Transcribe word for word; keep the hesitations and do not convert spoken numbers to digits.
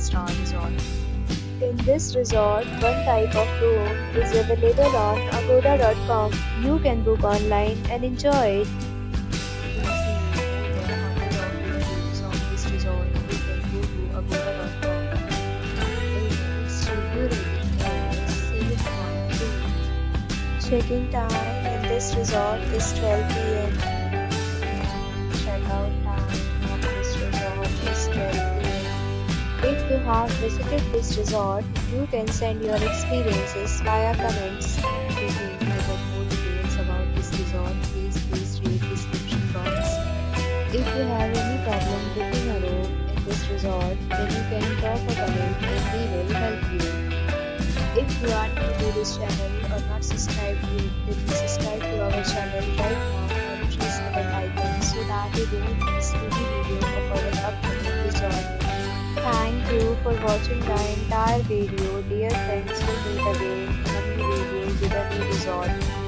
star resort. In this resort, one type of room is available on agoda dot com. You can book online and enjoy it. To see over one hundred of reviews on this resort, you can go to agoda dot com. Its review rating is seven point two. Check-in time in this resort is twelve p m Checkout time of this resort is twelve p m. If you have visited this resort, you can send your experiences via comments. To get more details about this resort, please please read description box. If you have any problem booking a room in this resort, then you can drop a comment and we will help you. If you are new to this channel or not subscribed yet, then please subscribe to our channel right now and press the bell icon so that you don't miss any video of our upcoming resort. Thank you for watching the entire video. Dear friends, we'll meet again in a new video with a new resort.